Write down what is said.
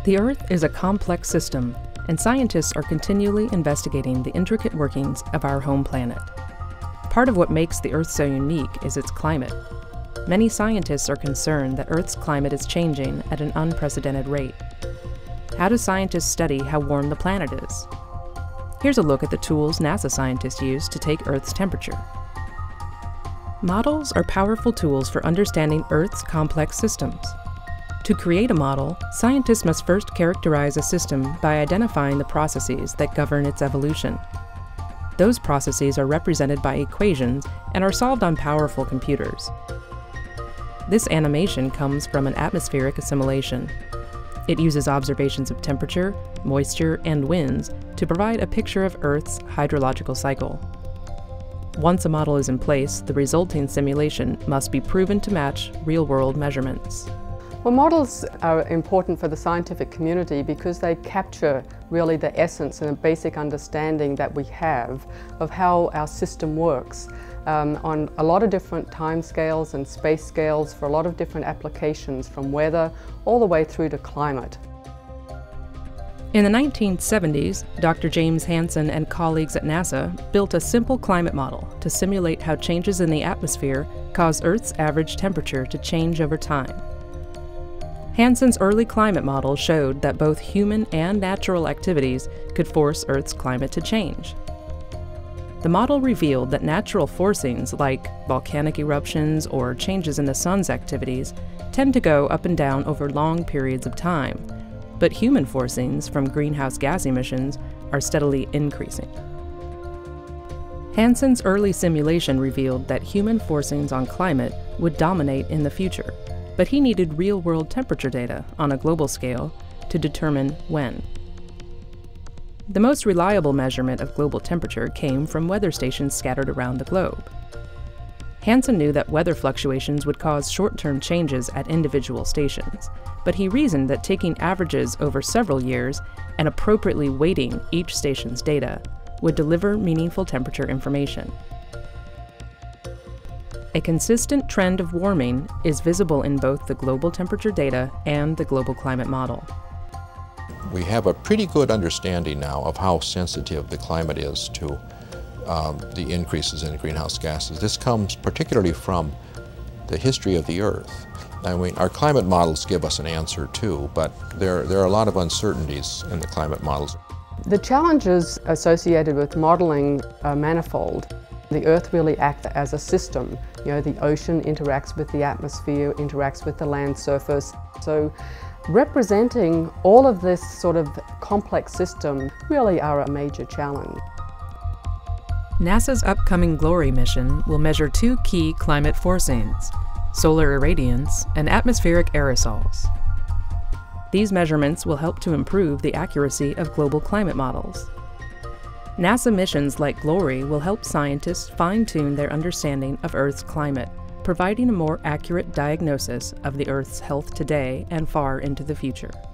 The Earth is a complex system, and scientists are continually investigating the intricate workings of our home planet. Part of what makes the Earth so unique is its climate. Many scientists are concerned that Earth's climate is changing at an unprecedented rate. How do scientists study how warm the planet is? Here's a look at the tools NASA scientists use to take Earth's temperature. Models are powerful tools for understanding Earth's complex systems. To create a model, scientists must first characterize a system by identifying the processes that govern its evolution. Those processes are represented by equations and are solved on powerful computers. This animation comes from an atmospheric assimilation. It uses observations of temperature, moisture, and winds to provide a picture of Earth's hydrological cycle. Once a model is in place, the resulting simulation must be proven to match real-world measurements. Well, models are important for the scientific community because they capture really the essence and a basic understanding that we have of how our system works on a lot of different time scales and space scales for a lot of different applications, from weather all the way through to climate. In the 1970s, Dr. James Hansen and colleagues at NASA built a simple climate model to simulate how changes in the atmosphere cause Earth's average temperature to change over time. Hansen's early climate model showed that both human and natural activities could force Earth's climate to change. The model revealed that natural forcings like volcanic eruptions or changes in the sun's activities tend to go up and down over long periods of time, but human forcings from greenhouse gas emissions are steadily increasing. Hansen's early simulation revealed that human forcings on climate would dominate in the future, but he needed real-world temperature data on a global scale to determine when. The most reliable measurement of global temperature came from weather stations scattered around the globe. Hansen knew that weather fluctuations would cause short-term changes at individual stations, but he reasoned that taking averages over several years and appropriately weighting each station's data would deliver meaningful temperature information. A consistent trend of warming is visible in both the global temperature data and the global climate model. We have a pretty good understanding now of how sensitive the climate is to the increases in greenhouse gases. This comes particularly from the history of the Earth. I mean, our climate models give us an answer too, but there are a lot of uncertainties in the climate models. The challenges associated with modeling are manifold. The Earth really acts as a system. You know, the ocean interacts with the atmosphere, interacts with the land surface. So representing all of this sort of complex system really are a major challenge. NASA's upcoming GLORY mission will measure two key climate forcings: solar irradiance and atmospheric aerosols. These measurements will help to improve the accuracy of global climate models. NASA missions like GLORY will help scientists fine-tune their understanding of Earth's climate, providing a more accurate diagnosis of the Earth's health today and far into the future.